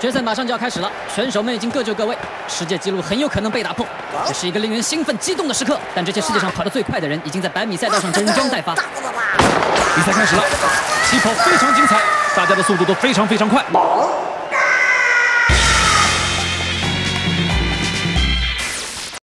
决赛马上就要开始了，选手们已经各就各位，世界纪录很有可能被打破。这是一个令人兴奋、激动的时刻。但这些世界上跑得最快的人已经在100米赛道上整装待发。 比赛开始了，起跑非常精彩，大家的速度都非常快。